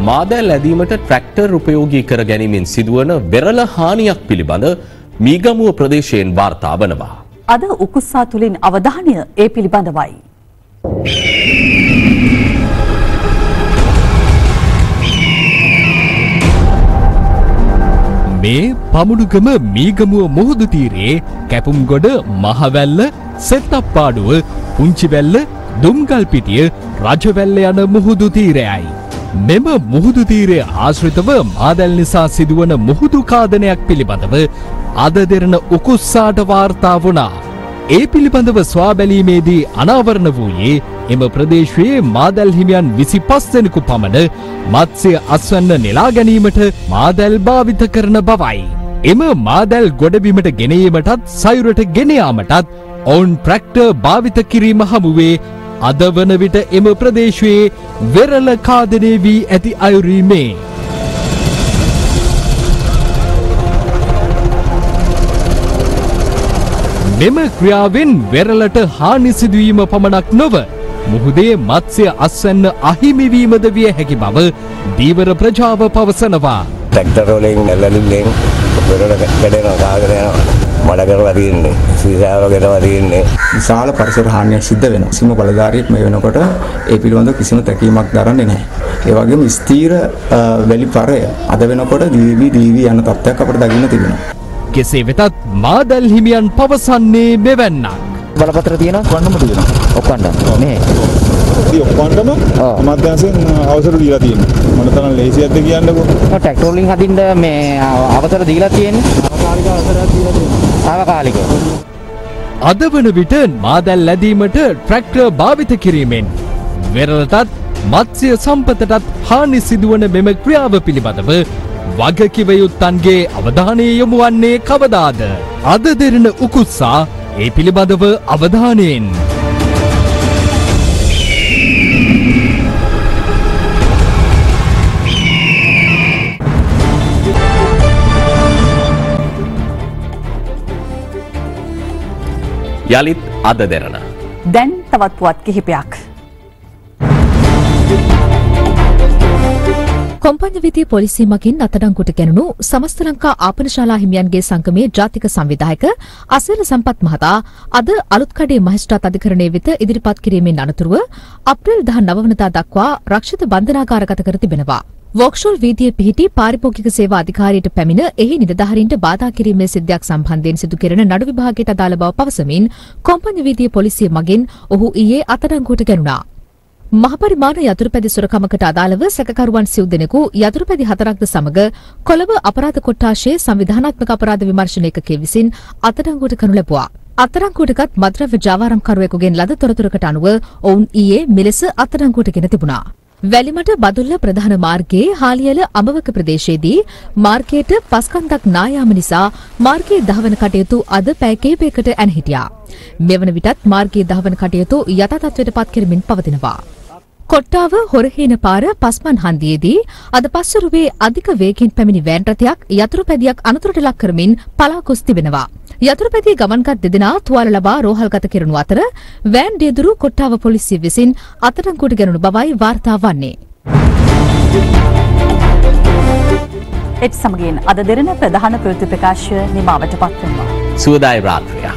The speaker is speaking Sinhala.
මාදැල් ඇදීමට ට්‍රැක්ටර් උපයෝගී කර ගැනීමෙන් සිදුවන වෙරළ හානියක් පිළිබඳ මීගමුව ප්‍රදේශයෙන් වාර්තා වනවා. අද උකුස්සා තුලින් අවධානය ඒ පිළිබඳවයි. මේ පමුණුගම මීගමුව මුහුදු තීරයේ කැපුම්ගොඩ මහවැල්ල සෙත්තප්පාඩුව පුංචිවැල්ල දුම්ගල්පිටිය රජවැල්ල යන මුහුදු තීරයයි. මෙම මුහුදු තීරය ආශ්‍රිතව මාදැල් නිසා සිදුවන මුහුදු කාදනයක් පිළිබඳව අද දෙරණ උකුස්සාට වාර්තා වුණා. ඒ පිළිබඳව සොයා බැලීමේදී අනාවරණ වූයේ එම ප්‍රදේශයේ මාදැල් හිමියන් 25 දෙනෙකු පමණ මත්ස්‍ය අස්වැන්න නෙලා ගැනීමට මාදැල් භාවිත කරන බවයි. එම මාදැල් ගොඩබිමට ගෙනීමටත් සයුරට ගෙන යාමටත් ඔවුන් ට්‍රැක්ටර් භාවිත කිරීම හමුවේ අද වන විට එම ප්‍රදේශයේ වෙරළ කාදනය වී ඇති අයුරීමේ මෙම ක්‍රියාවෙන් වෙරළට හානි සිදුවීම පමණක් නොව මුහුදේ මත්ස්‍ය අස්වැන්න අහිමි වීමද විය හැකි බව දීවර ප්‍රජාව පවසනවා. ට්‍රැක්ටර් වලින් නැලලිල්ලෙන් වෙරළ කැඩෙනවා කාගෙන යනවා. මඩ කරලා තියෙන්නේ සීසාව ගෙනවා තියෙන්නේ. විශාල පරිසර හානියක් සිද්ධ වෙනවා. සිම බලධාරියෙක් මේ වෙනකොට ඒ පිළිබඳව කිසිම තැකීමක් දරන්නේ නැහැ. ඒ වගේම ස්ථීර වැලි පරය අද වෙනකොට දීවි යන තත්ත්වයක් අපිට දකින්න තිබෙනවා. කෙසේ වෙතත් මාදැල් හිමියන් පවසන්නේ මෙවැන්නක්. බලපත්‍ර තියෙනවා කොන්නම තියෙනවා. ඔක්කොණ්ඩ මේ ඔක්කොණ්ඩම අමාත්‍යාංශයෙන් අවසර දීලා තියෙනවා. මොන තරම් ලේසියක්ද කියන්නකෝ. ට්‍රැක්ටර් වලින් හදින්න මේ අවසර දීලා තියෙන්නේ. තාවකාලික අවසරයක් දීලා තියෙනවා. තාවකාලික. අද වන විට මාදැල් ලැබීමට ට්‍රැක්ටර් භාවිත කිරීමෙන් වෙරළටත් මත්ස්‍ය සම්පතටත් හානි සිදුවන මෙම ක්‍රියාව පිළිබඳව වගකිව යුත්තන්ගේ අවධානය යොමු වන්නේ කවදාද? අද දෙරණ උකුස්සා ඒ පිළිබඳව අවධානයෙන්. යලිත් අද දෙරණ. දැන් තවත් පුවත් කිහිපයක්. කොම්පඤ්ඤ විධිය පොලිසිය මගින් අත්අඩංගුවට ගැනුණු සමස්ත ලංකා ආපනශාලා හිමියන්ගේ සංගමේ ජාතික සංවිධායක අසේල සම්පත් මහතා අද අලුත්කඩේ මහේස්ත්‍රාත් අධිකරණයේ වෙත ඉදිරිපත් කිරීමෙන් අනතුරුව අප්‍රේල් 19 වනදා දක්වා රක්ෂිත බන්ධනාගාරගත කර තිබෙනවා. වොක්ෂෝල් වීදියේ පිහිටි පාරිභෝගික සේවා අධිකාරියට පැමිණ එහි නිලධාරීන්ට බාධා කිරීමේ සිද්ධියක් සම්බන්ධයෙන් සිදු කෙරෙන නඩු විභාගයට අදාළ බව පවසමින් කොම්පඤ්ඤ විධිය පොලිසිය මගින් ඔහු ඊයේ අත්අඩංගුවට ගැනුණා. මහපරිමාණ යතුරුපැදි සොරකමකට අදාළව සැකකරුවන් සිව් දෙනෙකු යතුරුපැදි 4ක්ද සමග කොළඹ අපරාධ කොට්ටාශයේ සංවිධානාත්මක අපරාධ විමර්ශන ඒකකයේ විසින් අත්අඩංගුවට කරනු ලැබුවා. අත්අඩංගුවටගත් මත්ද්‍රව්‍ය ජාවාරම්කරුවෙකුගෙන් ලද තොරතුරකට අනුව ඔවුන් ඊයේ මෙලෙස අත්අඩංගුවට ගෙන තිබුණා. වැලිමඩ බදුල්ල ප්‍රධාන මාර්ගයේ හාලියල අඹවක ප්‍රදේශයේදී මාර්ගයට පස්කන්දක් නායාම නිසා මාර්ගයේ දහවන කටයුතු අද පැය කිහිපයකට ඇන හිටියා. මෙවන විටත් මාර්ගයේ දහවන කටයුතු යථා තත්ත්වයට පත් කරමින් පවතිනවා. කොට්ටාව හොරහේන පාර පස්මන් හන්දියේදී අද පස්වරුවේ අධික වේගයෙන් පැමිණි වෑන් රථයක් යතුරුපැදියක් අනතුරට ලක් කරමින් පලා ගොස් තිබෙනවා. යතුරුපැදියේ ගමන්ගත් දෙදෙනා තුවාල ලබා රෝහල්ගත කරනු අතර වෑන් ඩියදුරු කොට්ටාව පොලිසිය විසින් අත්අඩංගුවට ගැනුණු බවයි වාර්තා වන්නේ. එත් සමගින් අද දෙරණ ප්‍රධාන ප්‍රවෘත්ති ප්‍රකාශය නිමාවට පත්වනවා. සුවදායි රාත්‍රියක්.